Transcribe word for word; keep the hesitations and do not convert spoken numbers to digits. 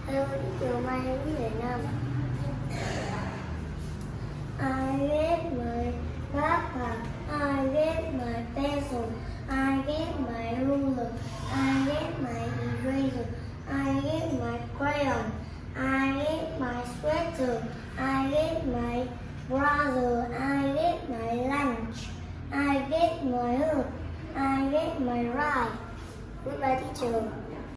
Hello teacher, my name is Hải Nam. I get my backpack, I get my pencil, I get my ruler, I get my eraser, I get my crayon, I get my sweater, I get my brother, I get my lunch, I get my hook, I get my ride. Goodbye teacher.